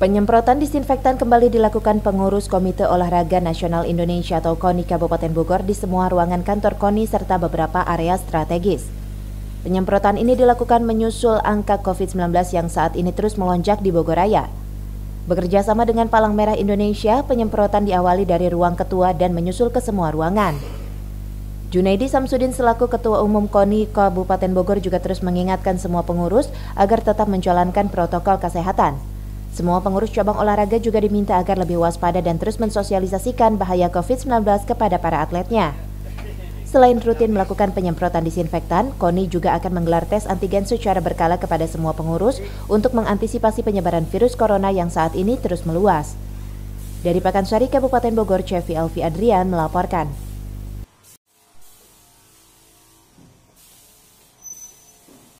Penyemprotan disinfektan kembali dilakukan pengurus Komite Olahraga Nasional Indonesia atau KONI Kabupaten Bogor di semua ruangan kantor KONI serta beberapa area strategis. Penyemprotan ini dilakukan menyusul angka COVID-19 yang saat ini terus melonjak di Bogor Raya. Bekerja sama dengan Palang Merah Indonesia, penyemprotan diawali dari ruang ketua dan menyusul ke semua ruangan. Junaidi Samsudin selaku Ketua Umum KONI Kabupaten Bogor juga terus mengingatkan semua pengurus agar tetap menjalankan protokol kesehatan. Semua pengurus cabang olahraga juga diminta agar lebih waspada dan terus mensosialisasikan bahaya COVID-19 kepada para atletnya. Selain rutin melakukan penyemprotan disinfektan, KONI juga akan menggelar tes antigen secara berkala kepada semua pengurus untuk mengantisipasi penyebaran virus corona yang saat ini terus meluas. Dari Pakansari, Kabupaten Bogor, Cevi Alfi Adrian melaporkan.